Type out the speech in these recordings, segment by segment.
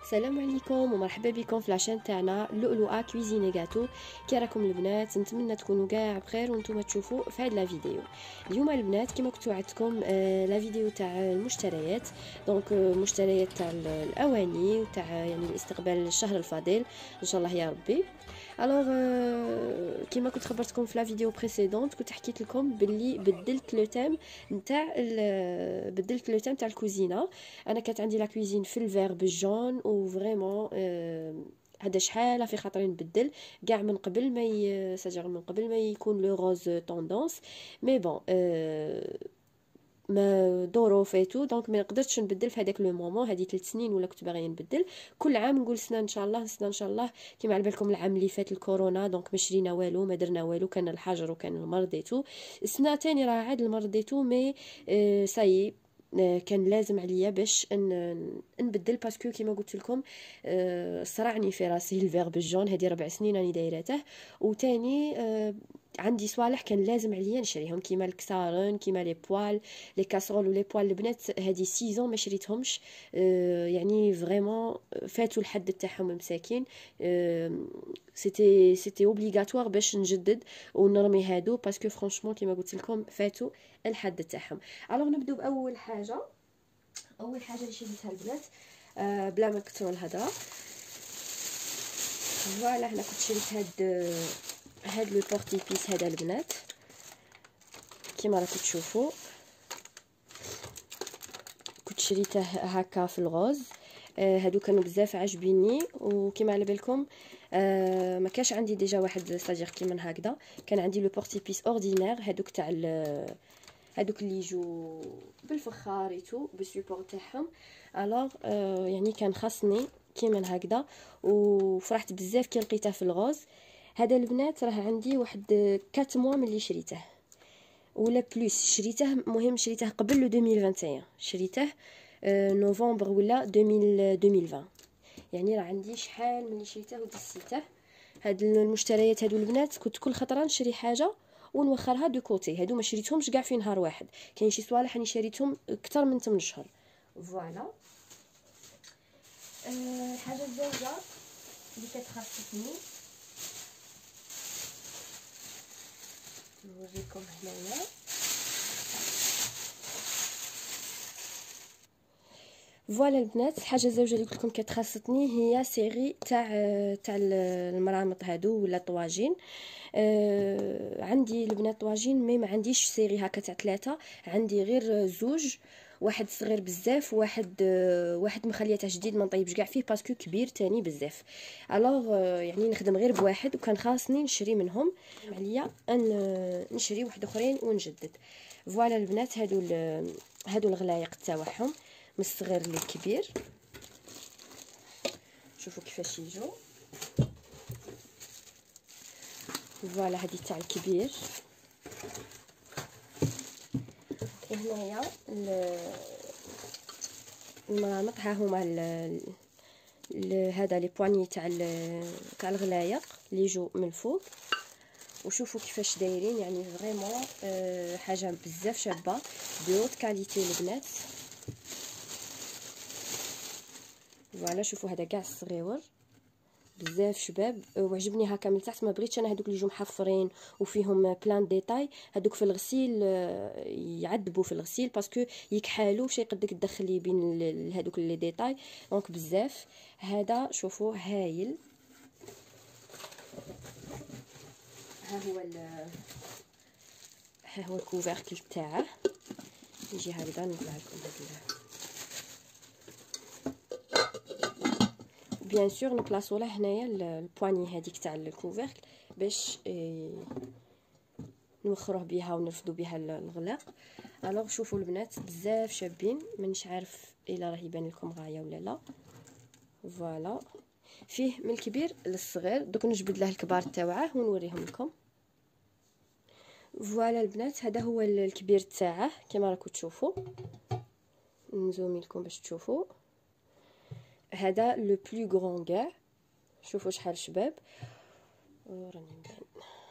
السلام عليكم ومرحبا بكم في لاشين تاعنا لؤلؤه كويزيني غاتو. كي راكم البنات؟ نتمنى تكونوا كاع بخير وانتم تشوفوا في هذا الفيديو. اليوم البنات كما كنت وعدتكم لا فيديو تاع المشتريات، دونك مشتريات تاع الاواني وتاع يعني استقبال الشهر الفضيل ان شاء الله يا ربي. الوغ كيما كنت خبرتكم في لا فيديو بريسيدونت، كنت حكيت لكم باللي بدلت لو تيم تاع الكوزينه. انا كانت عندي لا كوزين في الفير بالجون وفريمون هذا شحال في خاطري نبدل كاع من قبل ما ساجر من قبل ما يكون لو روز طوندونس. مي بون ما دورو فاتو، دونك ما قدرتش نبدل في هذاك لو مومون. هذه 3 سنين ولا كنت باغيه نبدل. كل عام نقول سنه ان شاء الله، سنه ان شاء الله. كيما على بالكم العام اللي فات الكورونا، دونك ما شرينا والو، ما درنا والو، كان الحجر وكان المرض ديتو. السنه تاني راه عاد المرض ديتو، مي ساي كان لازم عليا باش نبدل، باسكو كيما قلت لكم صرعني في راسي الفيرب الجون. هذه 4 سنين راني دايرته. وتاني عندي صوالح كان لازم عليا نشريهم، كيما الكسارون، كيما لي بوال، لي كاسرول ولي بوال البنات. هذه 6 ما شريتهمش، يعني فريمون فاتوا الحد تاعهم المساكين. سيتي اوبليغاتوار باش نجدد ونرمي هادو، باسكو فرانشمون كيما قلت لكم فاتوا الحد تاعهم. الوغ نبداو باول حاجه. اول حاجه اللي شريتها البنات بلا ما نكثروا الهضره، فوالا هنا كنت شريت هاد لو بورتي بيس هذا البنات كيما راكم تشوفوا. كنت شريته هكا في الغوز. هادو كانوا بزاف عجبيني، وكيما على بالكم ما كاش عندي ديجا واحد ستاجير كيما هكذا. كان عندي لو بورتي بيس اوردينير، هادوك تاع هادوك اللي يجوا بالفخار ايتو بالسيبور تاعهم. الوغ يعني كان خاصني كيما هكذا، وفرحت بزاف كي لقيته في الغوز. هذا البنات راه عندي واحد 4 موا ملي شريته ولا بلوس. شريته مهم شريته قبل لو 2021، شريته نوفمبر ولا 2020. يعني راه عندي شحال ملي شريته ودسيته. هاد المشتريات هادو البنات كنت كل خطره نشري حاجه ونوخرها دو كوتي. هادو ما شريتهمش كاع في نهار واحد، كاين شي صوالح راني شريتهم اكثر من 8 شهور. فوالا الحاجه الزوجه اللي كتخصني نوريكم هنايا. فوالا البنات، الحاجه الزوجه اللي قلت لكم كتخصتني هي سيري تاع المرامط هادو ولا طواجين. عندي البنات طواجين، مي ما عنديش سيري هكا تاع 3. عندي غير زوج، واحد صغير بزاف، واحد مخليته جديد ما نطيبش كاع فيه باسكو كبير تاني بزاف. الوغ يعني نخدم غير بواحد، وكان خاصني نشري منهم عليا نشري واحد اخرين ونجدد. فوالا البنات هادو الغلايق تاعهم من الصغير للكبير. شوفوا كيفاش يجوا. فوالا هذه تاع الكبير. هنايا المرامط ها هما هذا لي بواني تاع الغلايق اللي يجوا من الفوق. وشوفوا كيفاش دايرين، يعني فريمون حاجه بزاف شابه بيوت كاليتي البنات. فوالا شوفوا هذا كاع الصغيور بزاف شباب، وعجبني هكا من تحت. ما بغيتش انا هذوك اللي يجوا محفرين وفيهم بلان ديتاي. هذوك في الغسيل يعذبوا في الغسيل باسكو يكحالوا شي يقدك تدخلي بين هذوك لي ديتاي، دونك بزاف. هذا شوفوا هايل. ها هو الكوفركل تاعه يجي هكذا. نطلع لكم هذا بيان سور نبلاصو له هنايا البواني هذيك تاع الكوفركل باش نوخروه بها ونرفدو بها الغلاق. الوغ شوفوا البنات بزاف شابين، مانيش عارف الا راه يبان لكم غايه ولا لا. فوالا فيه من الكبير للصغير. دوك نجبد له الكبار تاوعه ونوريهم لكم. فوالا البنات هذا هو الكبير تاعه كما راكم تشوفوا. نزومي لكم باش تشوفوا. هذا لو بلو غران كاع. شوفوا شحال شباب راني نبان.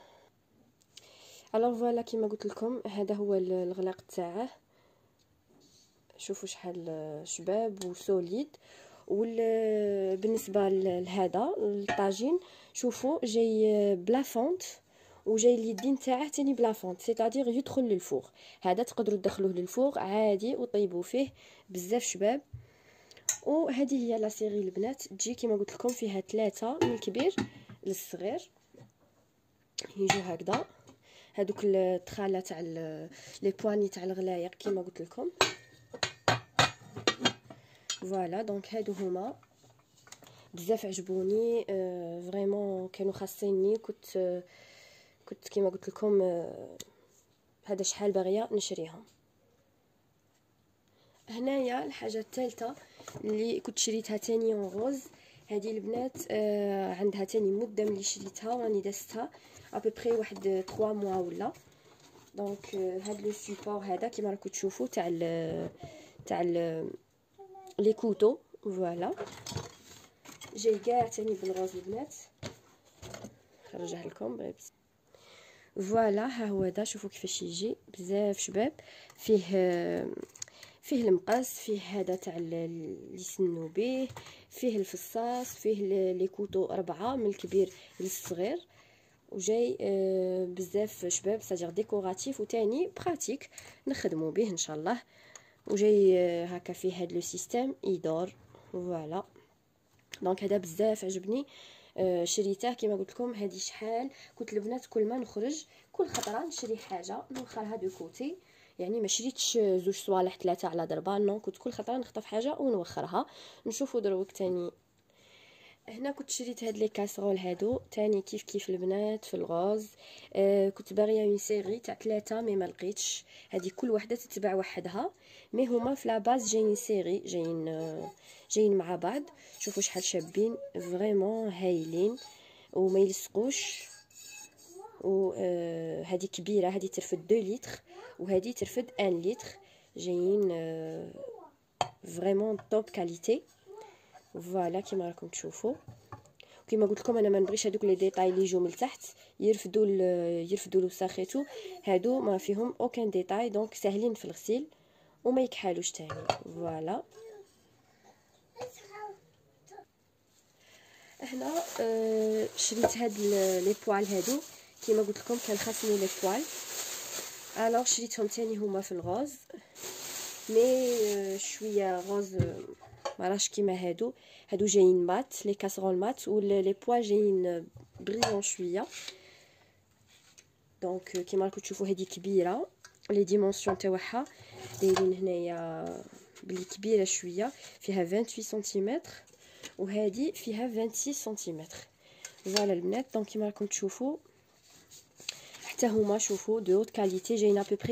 الوغ فوالا كيما قلت لكم هذا هو الغلاق تاعه. شوفوا شحال شباب وسوليد. بالنسبه لهذا الطاجين شوفوا جاي بلا فونت وجاي اليدين تاعه تاني بلا فونت، سيتادير يدخل للفوغ. هذا تقدروا تدخلوه للفوغ عادي وطيبوا فيه بزاف شباب. وهذه هي لا سيري البنات، تجي كما قلت لكم فيها 3 من الكبير للصغير، يجوا هكذا. هذوك التخاله تاع لي بواني تاع الغلايق كما قلت لكم. فوالا دونك هادو هما بزاف عجبوني، فريمون كانوا خاصيني. كنت كما قلت لكم هذا شحال باغيه نشريهم. هنايا الحاجه الثالثه اللي كنت شريتها تاني اون غوز، هذه البنات عندها تاني مده ملي شريتها راني دازتها ابري واحد 3 موا ولا. دونك هاد لو سيبور هذا كيما راكم تشوفوا تاع لي كوتو. فوالا جاي كاع تاني بالغوز البنات، نرجع لكم. فوالا ها هو هذا، شوفوا كيفاش يجي بزاف شباب. فيه المقص، فيه هذا تاع اللي يسنوا به، فيه الفصاص، فيه لي كوتو 4 من الكبير للصغير. وجاي بزاف شباب ساجير ديكوراتيف وتاني براتيك نخدموا به ان شاء الله. وجاي هكا فيه هذا لو سيستيم يدور. فوالا دونك هذا بزاف عجبني، شريته كما قلت لكم. هذه شحال كنت البنات كل ما نخرج كل خطره نشري حاجه نوخرها دو كوتي، يعني ما شريتش زوج صوالح 3 على ضربه، نو كنت كل خطره نخطف حاجه ونوخرها. نشوفوا دروك تاني هنا كنت شريت هاد لي كاسرول هادو تاني كيف البنات في الغوز. كنت باغيه اون سيري تاع 3 مي ما لقيتش، هذه كل وحده تتباع وحدها، مي هما في لا باز جايين سيري، جايين مع بعض. شوفوا شحال شابين، فريمون هايلين وما يلصقوش. و هذه كبيره، هذه ترفد 2 لتر وهذه ترفد 1 لتر، جايين فريمون توب كاليتي. فوالا كيما راكم تشوفوا. كيما قلت لكم انا ما نبغيش هذوك لي ديتاي اللي يجوا من التحت يرفدوا الوساخيتو، هادو ما فيهم اوكان ديتاي، دونك ساهلين في الغسيل وما يكحالوش تاني. فوالا هنا شريت هاد لي بوال هادو كيما قلت لكم كان خاصني لي بوال، الوغ شريتهم تاني هما في الغوز، مي شويه غوز ماراش كيما هادو جايين مات، لي كاسرول مات ولي بوا جايين بريون شويه. دونك كيما راكم تشوفوا هذه كبيره، لي ديمونسيون تاعها دايرين هنايا بلي كبيره شويه، فيها 28 سنتيمتر وهذه فيها 26 سنتيمتر. فوالا البنات دونك كيما راكم تشوفوا حتى هما شوفوا دو هوت كاليتي، جايين ابري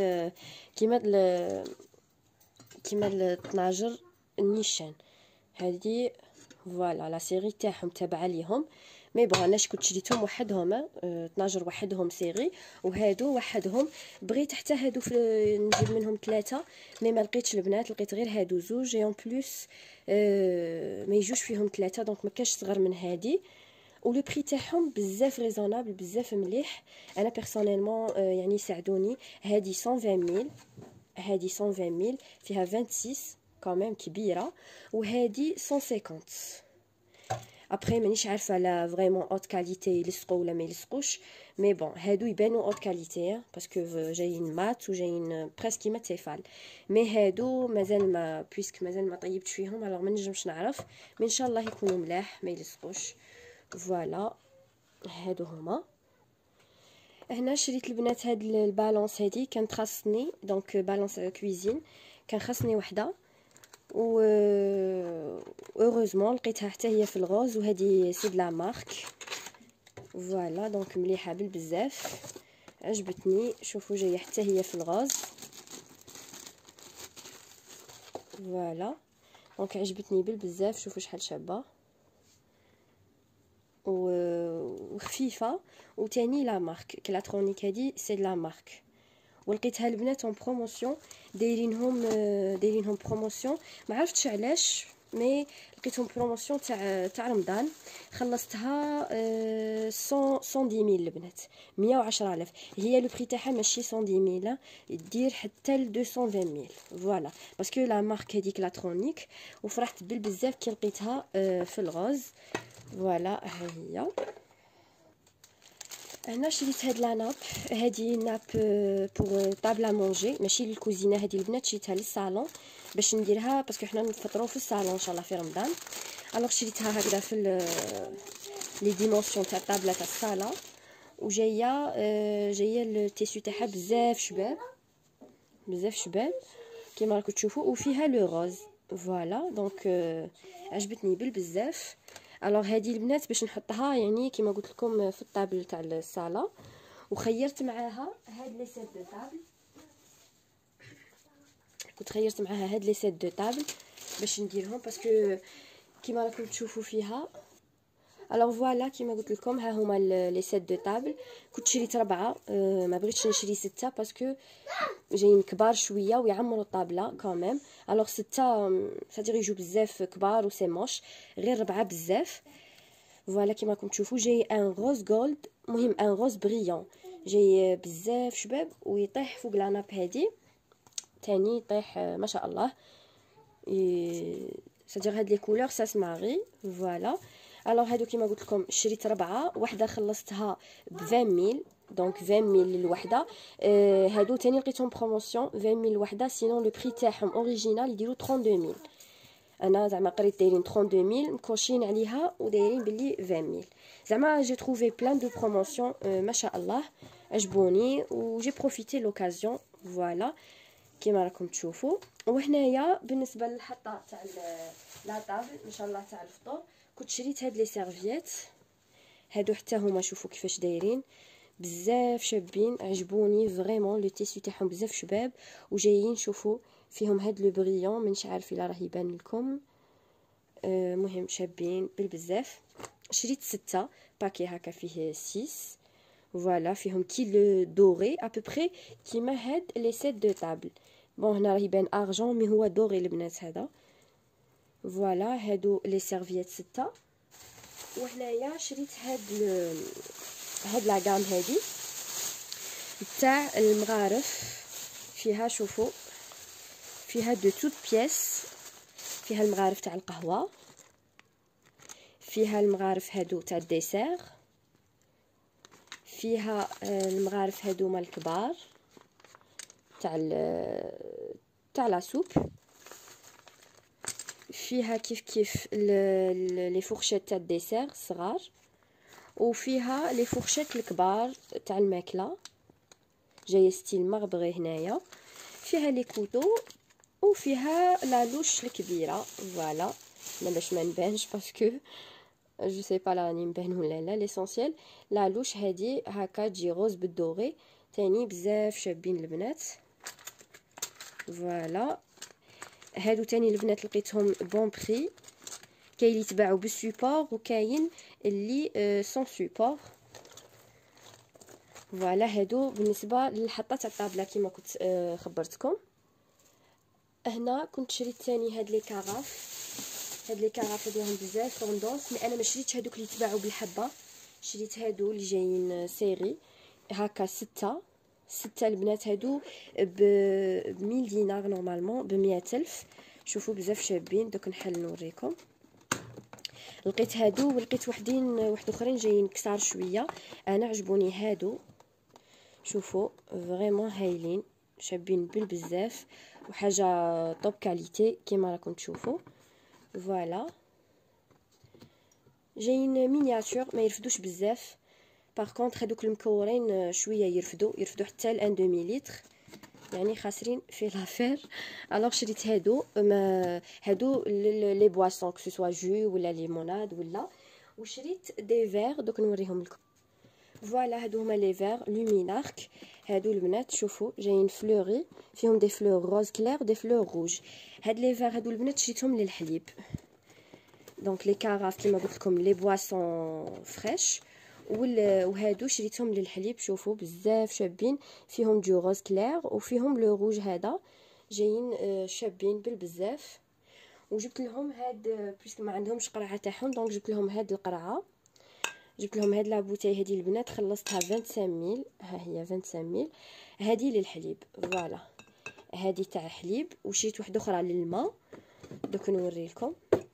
كيما الطناجر النيشان هذه. فوالا لا سيري تاعهم تابعه ليهم، مي بون انا كنت شريتهم وحدهم 12 وحدهم سيري وهادو وحدهم. بغيت حتى هادو نجيب منهم 3 مي ما لقيتش البنات، لقيت غير هادو زوج اون بلوس ما يجوش فيهم 3، دونك ما كاش صغر من هادي. ولو بري تاعهم بزاف ريزونابل بزاف مليح. انا بيرسونيلمون يعني ساعدوني. هادي 120000، هادي 120000 فيها 26 كمان كبيره، وهادي 150. ابري مانيش عارفه لا فريمون اوت كاليتي يلصقوا ولا ما يلصقوش، مي بون هادو يبانوا اوت كاليتي باسكو جايين مات وجايين بريسك كيما تيفال. مي هادو مازال ما بويسك مازال ما طيبتش فيهم، الوغ ما نجمش نعرف، مي ان شاء الله يكونوا ملاح ما يلصقوش. فوالا هادو هما. هنا شريت البنات هاد البالونس، هادي كانت خاصني دونك بالونس كويزين كان خاصني وحده، و هوروزمون لقيتها حتى هي في الغوز، وهذه سي دلا مارك. فوالا دونك مليحه بالبزاف عجبتني. شوفوا جايه حتى هي في الغوز. فوالا دونك عجبتني بالبزاف. شوفوا شحال شابه وخفيفه، وتاني لا مارك كلاترونيك هذه سي لا مارك. ولقيتها البنات اون بروموسيون، دايرينهم بروموسيون ما عرفتش علاش، مي لقيتهم بروموسيون تاع رمضان. خلصتها 110000 البنات، 110000 هي. لو بري تاعها ماشي 110000، دير حتى ل 220000 فوالا، باسكو لا مارك هذيك لاترونيك. وفرحت بالبزاف كي لقيتها في الغوز. فوالا ها هي. هنا شريت هاد لا ناب، هادي ناب بوغ طابل ا مونجي، ماشي للكوزينه. هادي البنات شريتها للصالون باش نديرها، باسكو حنا نفطروا في الصالون ان شاء الله في رمضان. الوغ شريتها هكذا في لي ديمونسيون تاع طابله تاع الصاله. وجايه جايه التيسو تاعها بزاف شباب، بزاف شباب كيما راكم تشوفوا. وفيها لو روز فوالا. دونك عجبتني بالبزاف. الوغ هذه البنات باش نحطها يعني كيما قلت لكم في الطابل تاع الصاله. وخيرت معاها هاد لي سيت دو طابل، كنت خيرت معاها هاد لي سيت دو طابل باش نديرهم، باسكو كيما راكم تشوفوا فيها. الوغ فوالا كيما قلت لكم ها هما لي سيت دو طابل. كنت شريت 4، ما بغيتش نشري 6 باسكو جايين كبار شويه ويعمروا الطابله كوميم. الوغ 6 صدير يجوا بزاف كبار وسي موش، غير 4 بزاف. فوالا كيما راكم تشوفوا جاي ان روز جولد، مهم ان روز بريون، جاي بزاف شباب ويطيح فوق لاناب هادي تاني، يطيح ما شاء الله. صدير هاد لي كولور ساس ماري فوالا. الوغ هادو كيما قلت لكم شريت 4، وحده خلصتها ب 20000، دونك 20000 للوحده. هادو تاني لقيتهم بروموسيون 20000 الوحده، سينون لو بري تاعهم اوريجينال يديروا 32000. انا زعما قريت دايرين 32000 مكوشين عليها ودايرين بلي 20000. زعما جي تروفي بلان دو بروموسيون ما شاء الله، عجبوني وجي بروفيتي لوكازيون فوالا كيما راكم تشوفوا. وهنايا بالنسبه للحطه تاع لا طابل ان شاء الله تاع الفطور، كنت شريت هاد لي سيرفييت هادو، حتى هما شوفوا كيفاش دايرين بزاف شابين، عجبوني فريمون. لو تيسو تاعهم بزاف شباب وجايين شوفوا فيهم هاد لو بريون، منش عارف الا راه يبان لكم. مهم شابين بالبزاف. شريت 6 باكي هكا فيه 6 فوالا، فيهم كيلو دوري ابوبري كيما هاد لي سيت دو طابل. بون هنا راه يبان ارجون مي هو دوري البنات هذا فوالا. هادو لي سيرفييت 6. وهنايا شريت هاد لا غام هادي تاع المغارف، فيها شوفوا فيها دو توت بياس، فيها المغارف تاع القهوه، فيها المغارف هادو تاع الديسير، فيها المغارف هادوما الكبار تاع لا سوب، فيها كيف لي فورشيت تاع الديسير الصغار، وفيها لي فورشيت الكبار تاع الماكله جايه ستيل مغبري. هنايا فيها لي كوتو وفيها لا لوش الكبيره فوالا. انا باش ما نبانش باسكو جو سي با راني نبان ولا لا، ليسونسيال لا لوش هادي هكا تجي روز بالدوري تاني بزاف شابين البنات فوالا. هادو تاني البنات لقيتهم بون بري، كاين اللي يتباعوا بالسيبور وكاين اللي سون سيبور فوالا. هادو بالنسبه للحطه تاع الطابله كيما كنت خبرتكم. هنا كنت شريت ثاني هاد لي كاغاف، هاد لي كاغاف هادوهم بزاف طوندونس، مي انا ما شريتش هادوك اللي يتباعوا بالحبه، شريت هادو اللي جايين سيري هكا 6 البنات. هادو ب 1000 دينار نورمالمون ب 100000. شوفوا بزاف شابين. دوك نحل نوريكم. لقيت هادو ولقيت واحد اخرين جايين كسار شويه، انا عجبوني هادو. شوفوا فريمون هايلين شابين بالبزاف وحاجه توب كاليتي كيما راكم تشوفوا فوالا. جايين مينياتور ما يرفدوش بزاف. باغ كونطخ هذوك المكورين شويه يرفدوا حتى ل 1 دومي لتر، يعني خاسرين في لافير. الوغ شريت هادو لي بواسون كو سوا جو ولا ليموناد ولا. وشريت دي فير دوك نوريهم لكم فوالا. هادو هما لي فير لومينارك. هادو البنات شوفوا جايين فلوري، فيهم دي فلور روز كلير دي فلور روج. هاد لي فير هادو البنات شريتهم للحليب. دونك لي كاراف كيما قلت لكم لي بواسون فريش، وهادو شريتهم للحليب. شوفوا بزاف شابين، فيهم جو روز كلير وفيهم لو روج هذا، جايين شابين بالبزاف. وجبت لهم هاد بويسك ما عندهمش قرعه تاعهم، دونك جبت لهم هاد القرعه، جبت لهم هاد لا بوتاي هادي البنات، خلصتها 25 ها هي 25 هادي للحليب. فوالا هادي تاع حليب، وشريت واحده اخرى للماء دوك نوريلكم.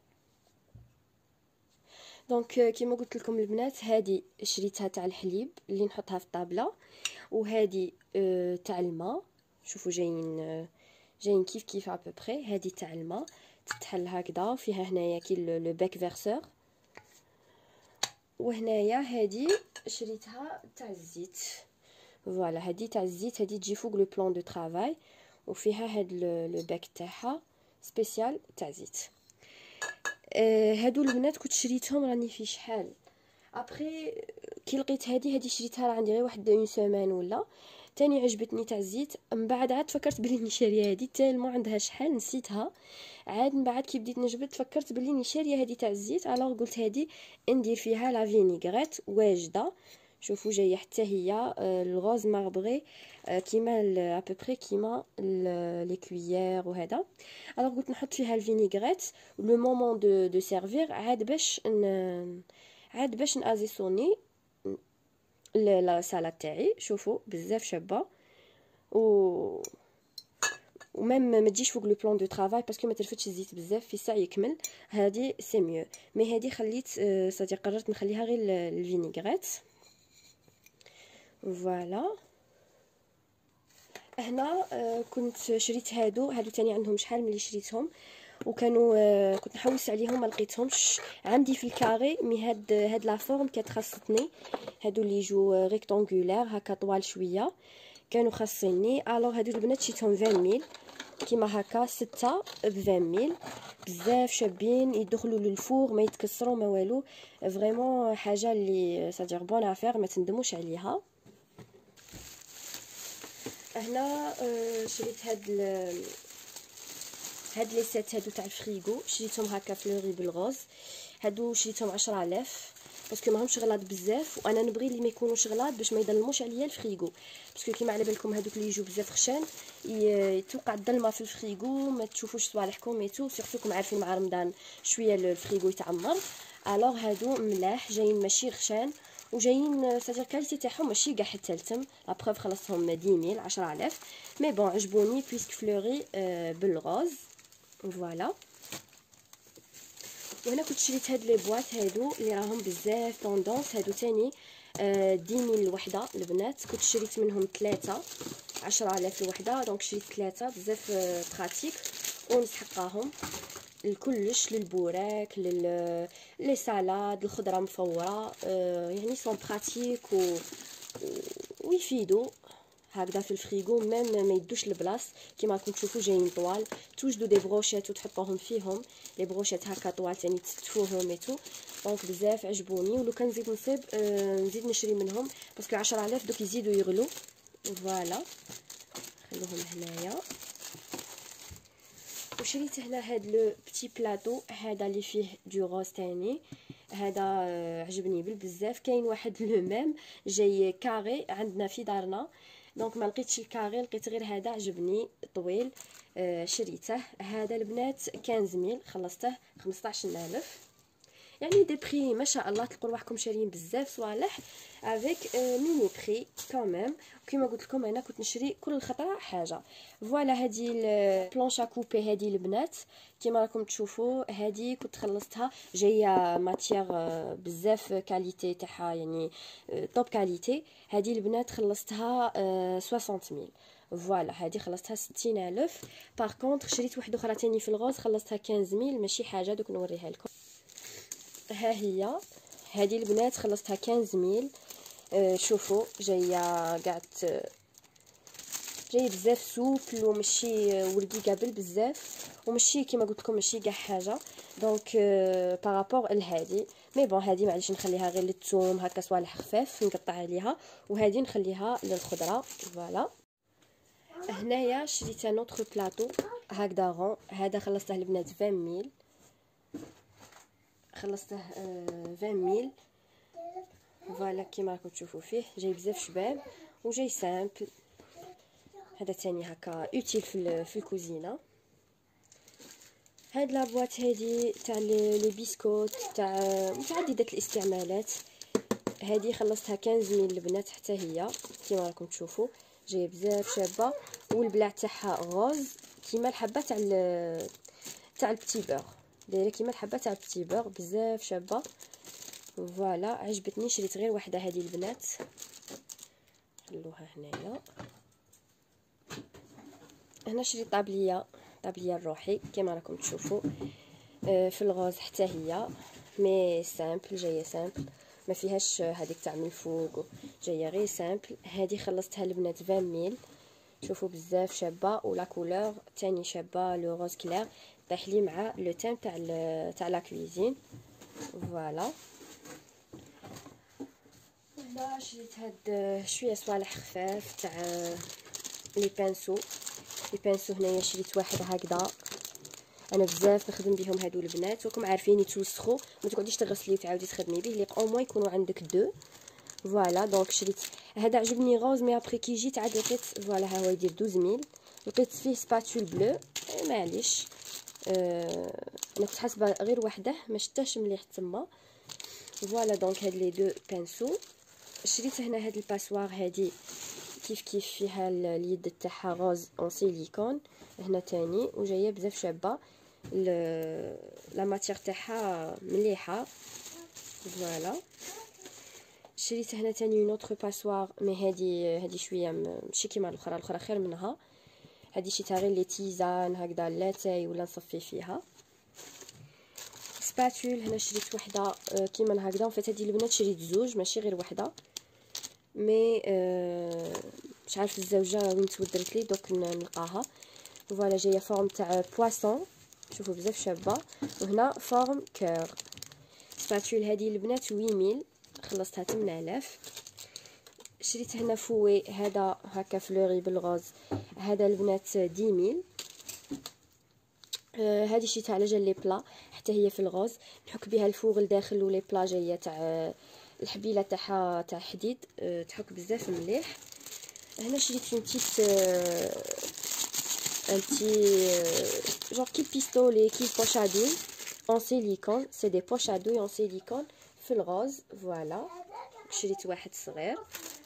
دونك كيما قلت لكم البنات، هادي شريتها تاع الحليب اللي نحطها في الطابله، وهادي تاع الماء. شوفوا جايين كيف كيف ابوبري. هادي تاع الماء تتحل هكذا، فيها هنايا كي لو باك فيرسور. وهنايا هادي شريتها تاع الزيت. فوالا هادي تاع الزيت، هادي تجي فوق لو بلان دو طرافاي، وفيها هاد لو باك تاعها سبيسيال تاع زيت. هادو البنات كنت شريتهم راني في شحال ابري كي لقيت هادي شريتها راه عندي غير واحد اون سيمين ولا تاني عجبتني تاع الزيت. من بعد عاد فكرت بلي ني شاريه هادي تالمو عندها شحال نسيتها. عاد من بعد كي بديت نجبد فكرت بلي ني شاريه هادي تاع الزيت، الوغ قلت هادي ندير فيها لا فينيغريت واجده. شوفوا جايه حتى هي الغوز ماربري كيما ابوبري كيما لي كويير وهذا. الوغ قلت نحط فيها الفينيغريت لو مومون دو سيرفير، عاد باش نازيسوني لا سالاد تاعي. شوفوا بزاف شابه، وميم ما تجيش فوق لو بلان دو طرافاي باسكو ما ترفتش الزيت بزاف، في ساعه يكمل. هذه سي ميو، مي هذه خليت صدي قررت نخليها غير الفينيغريت. فوالا هنا كنت شريت هادو تاني عندهم شحال ملي شريتهم، وكانوا كنت نحوس عليهم ما لقيتهمش عندي في الكاري. مي هاد لا فورم كانت خاصتني، هادو اللي يجوا ريكتانغولير هكا طوال شويه كانوا خاصيني. الوغ هادو البنات شريتهم 20000 كيما هكا 6 ب20000 بزاف شابين، يدخلوا للفور ما يتكسروا ما والو. فريمون حاجه اللي صدير بون افير ما تندموش عليها. هنا شريت هاد لي سيت هادو تاع الفريغو، شريتهم هكا فلوري بالغوز. هادو شريتهم 10000 باسكو ماهمش غلاض بزاف، وانا نبغي اللي ما يكونوش غلاض باش ما يظلموش عليا الفريغو، باسكو كيما على بالكم هادوك اللي يجوا بزاف خشان يتوقع الظلمه في الفريغو، ما تشوفوش صوالحكم ميتو، سورتو عارفين مع رمضان شويه الفريغو يتعمر. الوغ هادو ملاح جايين ماشي خشان، وجايين ساتير كاليتي تاعهم ماشي كاع حتى التم. لا بروف خلصتهم 10000 10000 مي بون عجبوني بويسك فلوري بالغوز. فوالا وهنا كنت شريت هاد لي بواط هادو اللي راهم بزاف طوندونس. هادو تاني 10000 الوحده البنات، كنت شريت منهم 3 10000 الوحده، دونك شريت 3 بزاف براتيك ونسحقاهم الكلش للبوراك لي سالاد الخضره مفوره. يعني سون براتيك ويفيدوا هكذا في الفريغو، ميم ما يدوش البلاص كيما راكم تشوفوا جايين طوال. توجدوا دي بروشيت وتحطوهم فيهم، لي بروشيت هكا طوال تاني تستفوهم ايتو، دونك بزاف عجبوني. ولو كان نزيد نصيب نزيد نشري منهم باسكو 10000 دوك يزيدوا يغلو. فوالا خلوهم هنايا. وشريت هنا هاد لو بتي بلاطو هذا اللي فيه دو روز تاني، هذا عجبني بزاف. كاين واحد لو ميم جاي كاري عندنا في دارنا، دونك ما لقيتش الكاري، لقيت غير هذا عجبني طويل شريته. هذا البنات 15000 خلصته 15000. يعني دي بري ما شاء الله، تلقوا روحكم شاريين بزاف صوالح افيك ميني بري كوميم. وكما قلت لكم انا كنت نشري كل خطره حاجه. فوالا هذه البلونش كوبي هذه البنات كما راكم تشوفوا، هذه كنت خلصتها جايه ماتيير بزاف كاليتي تاعها يعني توب كاليتي. هذه البنات خلصتها 60000. فوالا هذه خلصتها 60000. باغ كونطخ شريت واحده اخرى تاني في الغوز خلصتها 15000 ماشي حاجه، دوك نوريها لكم. ها هي هذه البنات خلصتها 15000. شوفوا جايه قعدت جاي بزاف سوبل ومشي ولدي قابل بزاف، ومشي كيما قلت لكم ماشي كاع حاجه. دونك بارابور لهادي مي بون هادي معليش نخليها غير للثوم هكا صوالح خفاف نقطع عليها، وهذه نخليها للخضره. فوالا هنايا شريت نوتر بلاطو هكذا رون، هذا خلصته البنات 20000 خلصته 20000. فوالا كيما راكم تشوفوا فيه جاي بزاف شباب وجاي سامبل. هذا تاني هكا اوتيل في الكوزينه. هاد لابواط هادي تاع لي بيسكوت تاع متعدده الاستعمالات. هادي خلصتها 15 ميل البنات حتى هي كيما راكم تشوفوا جايه بزاف شابه، والبلاع تاعها غوز كيما الحبه تاع البتي بور، دايره كيما الحبه تاع البتي بور بزاف شابه. فوالا عجبتني، شريت غير وحده هذه البنات. خلوها هنايا. هنا شريت طابليه الروحي كيما راكم تشوفوا في الغاز حتى هي، مي سامبل جايه سامبل ما فيهاش هذيك تاع من الفوق، جايه غير سامبل. هذه خلصتها البنات 20 ميل، شوفوا بزاف شابه، ولا كولور تاني شابه لو روز كلير طيح لي مع لو تيم تاع لا كويزين. فوالا هنا شريت هاد شويه صوالح خفاف تاع لي بانسو هنايا شريت واحد هكذا. انا بزاف نخدم بهم هادو البنات، وراكم عارفين يتوسخوا ما تقعديش تغسلي وتعاودي تخدمي به، لي او موان يكونوا عندك دو. فوالا دونك شريت هذا عجبني غوز، مي ابري كي جيت عاد لقيت فوالا ها هو يدير 12 ميل، لقيت فيه سباتول بلو معليش. انا كنت حاسبه غير وحده ما شتاش مليح تما. فوالا دونك هاد لي دو بانسو. شريت هنا هاد الباسوار هادي كيف فيها اليد تاعها غوز اون سيليكون هنا تاني، وجايه بزاف شابه لا ماتير تاعها مليحه. فوالا شريت هنا تاني اون اوتر باسوار، مي هادي شويه ماشي كيما الاخرى خير منها. هادي شريتها غير لي تيزان هكذا لاتاي ولا نصفي فيها. سباتول هنا شريت وحده كيما هكذا، فات هادي البنات شريت زوج ماشي غير وحده، مي مش عارف الزوجه وين تودرت لي دوك نلقاها. فوالا جايه فورم تاع بواسون، شوفوا بزاف شابه، وهنا فورم كور. سباتول هذه البنات 8 ميل، خلصتها 8000. شريت هنا فوي هذا هكا فلوري بالغوز، هذا البنات 10 ميل. هذه شريتها على جال لي بلا حتى هي في الغوز، نحك بها الفوغ لداخل، ولي بلا جايه تاع الحبيله تاعها تاع حديد تحك بزاف مليح. هنا شريت اون بتي genre كي بيستولي كي بوش à douille en silicone, c'est des poches à douille en silicone في الغوز. فوالا شريت واحد صغير.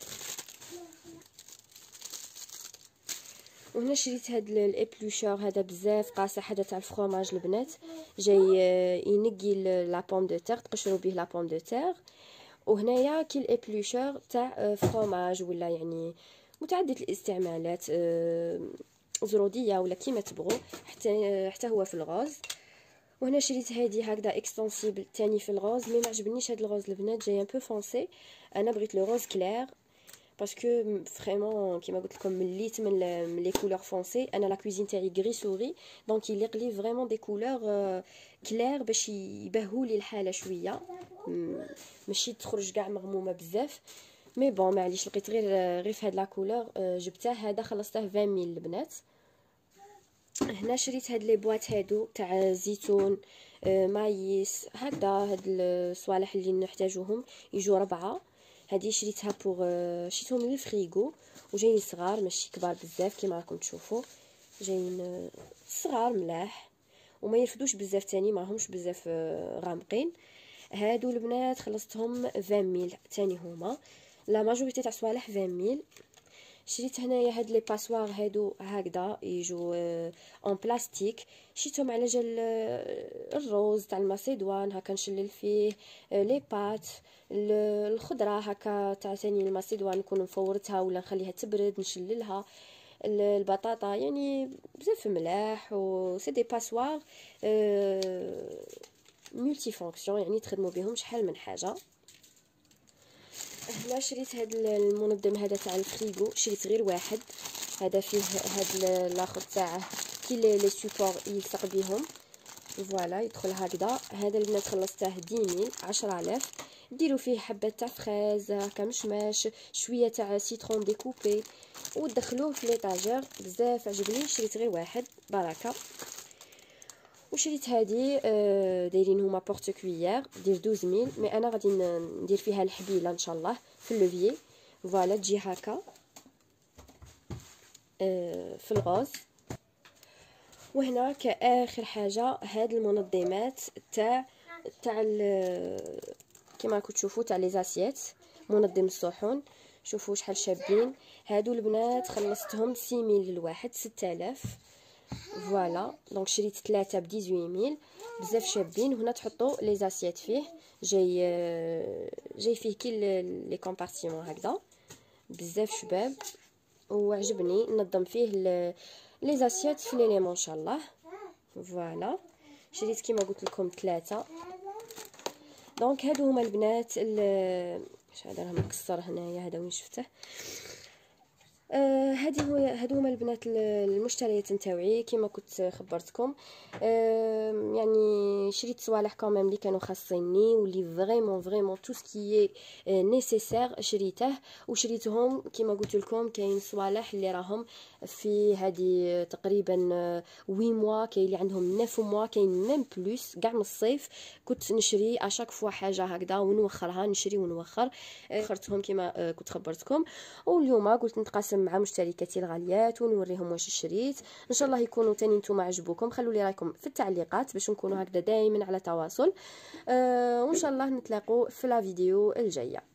وهنا شريت هاد الابلوشور هذا بزاف قاصح، هذا تاع الفرomاج البنات، جاي ينقي لا بوم دو تير تقشروا به لا بوم دو تير. وهنايا كي الابلوشور تاع فرomاج ولا يعني متعدد الاستعمالات، زروديه ولا كيما تبغوا، حتى هو في الغاز. وهنا شريت هادي هكذا اكستنسيبل تاني في الغاز، مي ما عجبنيش هاد الغاز البنات، جاي ان بو فونسي، انا بغيت لو روز كلير باسكو فريمون كيما قلت لكم مليت من لي كولور فونسي. انا لا كوزين تاعي غري سوري، دونك يليق لي فريمون دي كولور كلير باش يبهوا لي الحاله شويه، ماشي تخرج كاع مغمومه بزاف. مي بون معليش لقيت غير في هاد لا كولور جبته. هذا خلصته 20 ميل البنات. هنا شريت هاد لي بواط هادو تاع زيتون مايس هكذا، هاد الصوالح اللي نحتاجوهم يجوا 4. هذه شريتها بوغ شريتهم من الفريغو، وجايين صغار ماشي كبار بزاف كيما راكم تشوفوا، جايين صغار ملاح وما يرفدوش بزاف تاني، ماهمش بزاف غامقين. هادو البنات خلصتهم 20 ميل تاني هما، لا ماجوريتي تاع صوالح 20 ميل. شريت هنايا هاد لي باسوار هادو هكذا يجوا اون بلاستيك، شريتهم على جال الروز تاع الماسيدوان هكا نشلل فيه لي بات، الخضره هكا تاع ثاني الماسيدوان نكون مفورتها ولا نخليها تبرد نشللها، البطاطا يعني بزاف ملاح. و سي دي باسوار مولتي فونكسيون يعني تخدموا بهم شحال من حاجه. هنا شريت هاد المنظم هذا تاع الفريغو، شريت غير واحد، هذا فيه هاد الاخر تاعه كي لي سوبور يلصق بهم. فوالا يدخل هكذا. هذا البنات خلصته 10 ميل 10000. ديروا فيه حبه تاع فريز هكا مشماش، شويه تاع سيترون ديكوبي، ودخلوه في ليطاجير بزاف عجبني. شريت غير واحد بركه. وشريت هذه دايرين هما بورت كويير دير 12 ميل، مي انا غادي ندير فيها الحبيله ان شاء الله في اللوفيي. فوالا تجي هكا في الغاز. وهنا كاخر حاجه هاد المنظمات تاع كما راكم تشوفوا تاع لي زاسيات، منظم الصحون. شوفوا شحال شابين هادو البنات، خلصتهم 6000 للواحد، 6000. فوالا دونك شريت 3 ب 18000، بزاف شابين. وهنا تحطوا لي زاسيات فيه، جاي فيه كي لي كومبارتيمون هكذا، بزاف شباب وعجبني. نظم فيه لي زاسيات في ليليمون ان شاء الله. فوالا شريت كيما قلت لكم 3. دونك هادو هما البنات هذا راه مكسر هنايا، هذا وين شفته. هادو هما البنات المشتريات نتاوعي كما كنت خبرتكم. يعني شريت صوالح كامل اللي كانوا خاصيني، واللي فريمون تو سكي نيسيسير شريته. وشريتهم كما قلت لكم، كاين صوالح اللي راهم في هذه تقريبا 8 موا، كاين اللي عندهم 9 موا، كاين ميم بلوس. كاع من الصيف كنت نشري اشاك فوا حاجه هكذا ونوخرها، نشري ونوخر. خرتهم كما كنت خبرتكم. واليوم قلت نتقاسم مع مشتركاتي الغاليات ونوريهم واش شريت. ان شاء الله يكونوا تاني نتوما عجبوكم. خلوا لي رايكم في التعليقات باش نكونوا هكذا دائما على تواصل. وان شاء الله نتلاقوا في لا فيديو الجايه.